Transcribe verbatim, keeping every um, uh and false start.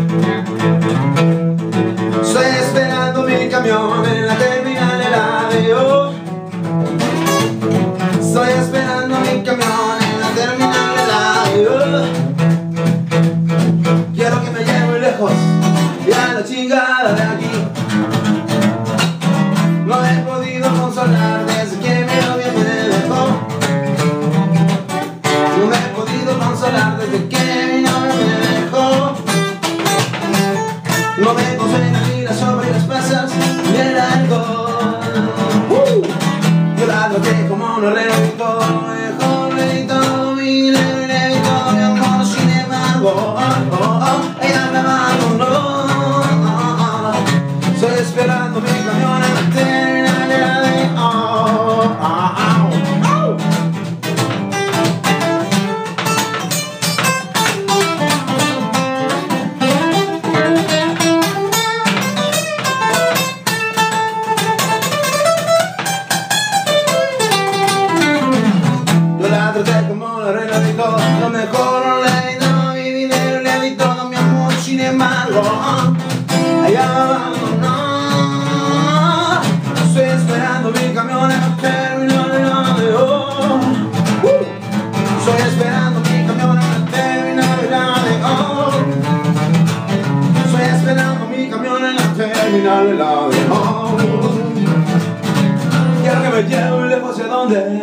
Estoy esperando mi camión en la terminal de la B O. Estoy esperando mi camión en la terminal de la B O. Quiero que me lleve muy lejos y a la chingada de aquí. No he podido consolar desde que mi novia me dejó. No me he podido consolar desde que mi novia me dejó. No me consuela ni la sombra y las pasas ni el alcohol. uh. Yo la traté como un regalito, mejor regalito, mi regalito, mi amor. Sin embargo, oh, oh, oh, ella me abandonó. Estoy esperando mi camión en la terminal de la B O. Oh, oh, oh. Como la reina de todo, lo mejor le di todo mi dinero, le di todo mi amor. Sin embargo, ella me abandonó. Estoy esperando mi camión en la terminal de la B O. uh. Estoy esperando mi camión en la terminal de la B O. Estoy esperando mi camión en la terminal de la B O. Quiero que me lleve lejos hacia donde